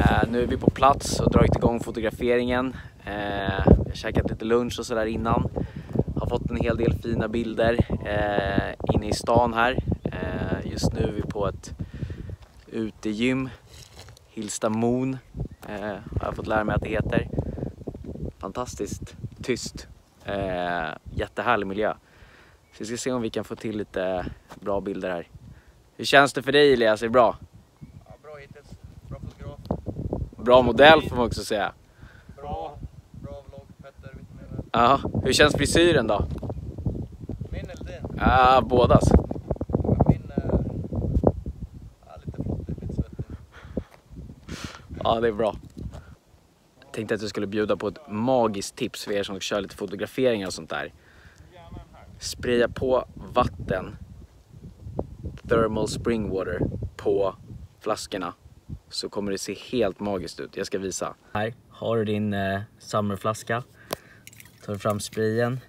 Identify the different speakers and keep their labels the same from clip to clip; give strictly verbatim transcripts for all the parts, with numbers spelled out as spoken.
Speaker 1: Uh, nu är vi på plats och dragit igång fotograferingen. Uh, jag har käkat lite lunch och sådär innan. Har fått en hel del fina bilder uh, inne i stan här. Uh, just nu är vi på ett utegym. Hillsta Moon uh, har jag fått lära mig att det heter. Fantastiskt tyst. Uh, jättehärlig miljö. Så vi ska se om vi kan få till lite bra bilder här. Hur känns det för dig, Elias? Är det bra?
Speaker 2: Ja, bra hittills. Bra fotograf.
Speaker 1: Bra modell får man också säga.
Speaker 2: Bra, bra vlogg, Petter.
Speaker 1: Ja, hur känns frisyren då?
Speaker 2: Min eller din?
Speaker 1: Ja, bådas.
Speaker 2: Min är ja, lite flottig, lite svettig.
Speaker 1: Ja, det är bra. Jag tänkte att jag skulle bjuda på ett magiskt tips för er som kör lite fotograferingar och sånt där. Spraya på vatten, thermal spring water, på flaskorna. Så kommer det se helt magiskt ut. Jag ska visa. Här har du din eh, summerflaska. Tar du fram sprayen.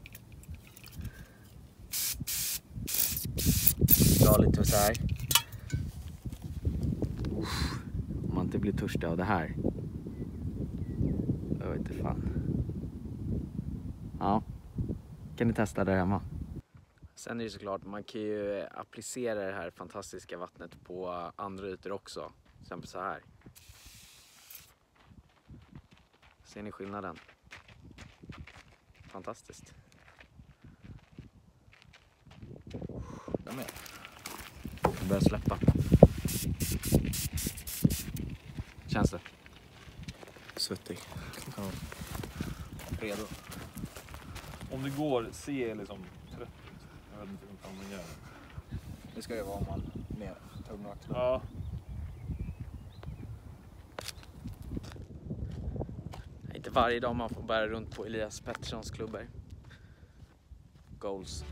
Speaker 1: Dra lite så här. Uff, om man inte blir törstig av det här. Jag vet inte fan. Ja, kan ni testa där hemma. Sen är det såklart, man kan ju applicera det här fantastiska vattnet på andra ytor också. Till exempel så här. Ser ni skillnaden? Fantastiskt. De är. Jag börjar släppa. Känns det?
Speaker 2: Svettig.
Speaker 1: Ja. Redo.
Speaker 3: Om det går, se liksom trött ut. Jag vet inte hur fan man gör.
Speaker 2: Det ska ju vara om man med tunga axlar.
Speaker 3: Ja.
Speaker 1: Inte varje dag man får bära runt på Elias Petterssons klubbor. Goals.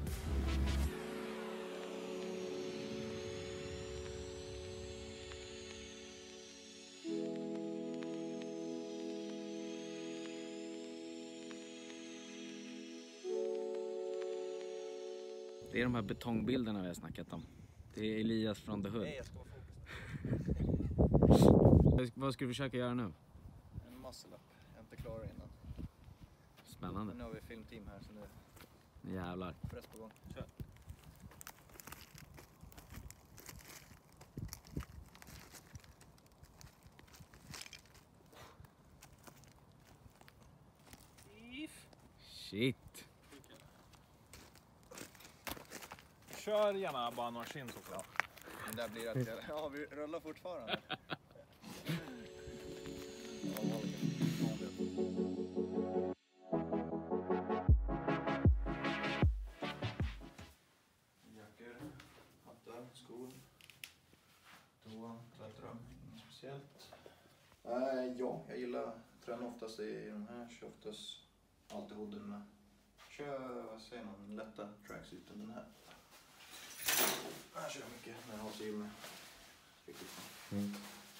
Speaker 1: Det är de här betongbilderna vi har snackat om. Det är Elias från The Hood.
Speaker 2: Nej, jag ska vara fokus.
Speaker 1: Vad ska du försöka göra nu?
Speaker 2: En muscle up. Jag är inte klar innan.
Speaker 1: Spännande.
Speaker 2: Nu har vi filmteam här så nu
Speaker 1: Jävlar.
Speaker 2: är press på gång. Kör.
Speaker 1: Shit.
Speaker 3: Kör gärna bara några skinn såklart.
Speaker 2: Men där blir det att ja, vi rullar fortfarande. Jackor, hattar, skor. Toa, tvättrum, något speciellt. Äh, ja, jag gillar träna oftast i de här. Kör oftast alltid hooden med. Kör, vad säger man, lätta tracksuiten den här. Jag kör mycket när jag har sig med. Mm.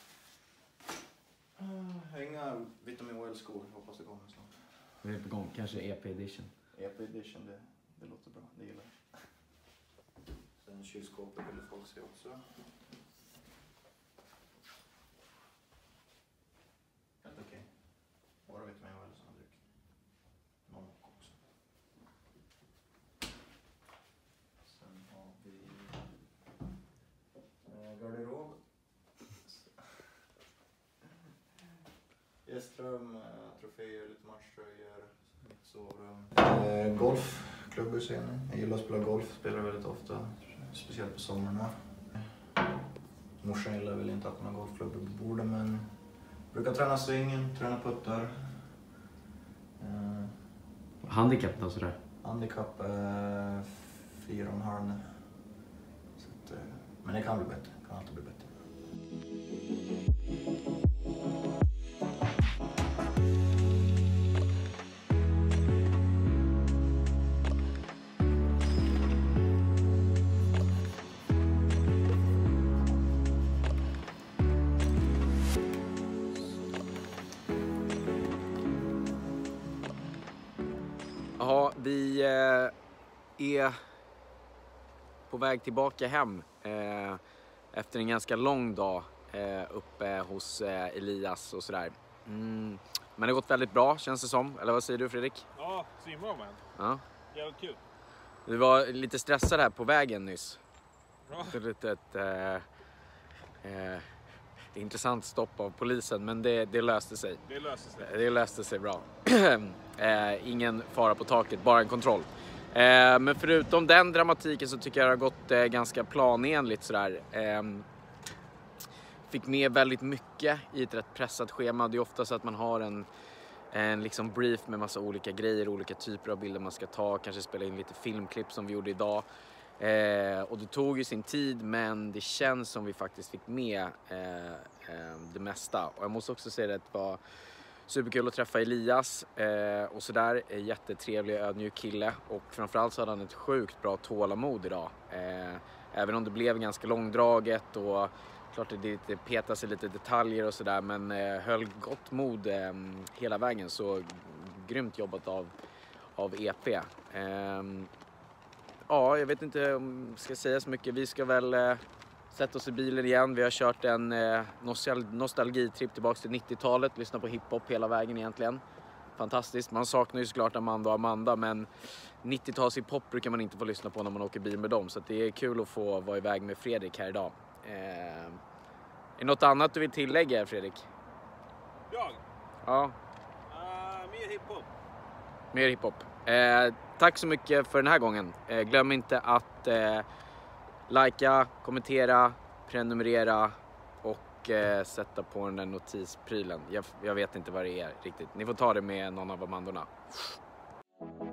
Speaker 2: Uh, inga vitamin oil-skor, hoppas det kommer snart.
Speaker 1: Vi är på gång, kanske E P edition.
Speaker 2: E P edition, det, det låter bra, det gillar jag. Sen kylskåpet vill folk se också. Helt okej. Okay. Bara vitamin oil som dryck. Någon också. Sen har vi eh, garderob. Gästrum, eh, troféer, lite matchtröjor, mitt sovrum. Eh, golfklubbor ser ni. Jag gillar att spela golf, spelar väldigt ofta. Speciellt på sommarna. Morsan gillar väl inte att man har golfklubbor på bordet, men brukar träna svingen, träna puttar. Eh,
Speaker 1: Handikapp då sådär?
Speaker 2: handikapp är fyra och en halv nu. Så att, eh, men det kan bli bättre, kan alltid bli bättre.
Speaker 1: Ja, vi eh, är på väg tillbaka hem eh, efter en ganska lång dag eh, uppe hos eh, Elias och sådär. Mm. Men det har gått väldigt bra, känns det som. Eller vad säger du, Fredrik?
Speaker 3: Ja, svinbra man.
Speaker 1: Ja.
Speaker 3: Jävligt kul.
Speaker 1: Du var lite stressad här på vägen nyss.
Speaker 3: Ja.
Speaker 1: Det är lite ett eh, eh, intressant stopp av polisen, men det, det löste sig.
Speaker 3: Det löste sig.
Speaker 1: Det löste sig bra. eh, ingen fara på taket, bara en kontroll. Eh, men förutom den dramatiken så tycker jag det har gått eh, ganska planenligt sådär. Eh, fick med väldigt mycket i ett rätt pressat schema. Det är ofta så att man har en, en liksom brief med massa olika grejer, olika typer av bilder man ska ta. Kanske spela in lite filmklipp som vi gjorde idag. Eh, och det tog ju sin tid, men det känns som vi faktiskt fick med eh, eh, det mesta. Och jag måste också säga att det var superkul att träffa Elias eh, och sådär. Jättetrevlig, ödmjuk kille. Och framförallt så hade han ett sjukt bra tålamod idag. Eh, även om det blev ganska långdraget och klart att det petar sig lite detaljer och sådär. Men eh, höll gott mod eh, hela vägen. Så grymt jobbat av, av E P. Eh, ja, jag vet inte om jag ska säga så mycket. Vi ska väl eh, sätta oss i bilen igen. Vi har kört en eh, nostal- nostalgitripp tillbaka till nittiotalet. Lyssna på hiphop hela vägen egentligen. Fantastiskt. Man saknar ju såklart Amanda och Amanda, men nittio-tals hiphop brukar man inte få lyssna på när man åker bil med dem. Så att det är kul att få vara iväg med Fredrik här idag. Eh, är det något annat du vill tillägga, Fredrik?
Speaker 3: Jag?
Speaker 1: Ja.
Speaker 3: Uh, mer hiphop.
Speaker 1: Mer hiphop. Eh, tack så mycket för den här gången. Eh, glöm inte att eh, likea, kommentera, prenumerera och eh, sätta på den där notisprylen. Jag, jag vet inte vad det är riktigt. Ni får ta det med någon av Amandorna.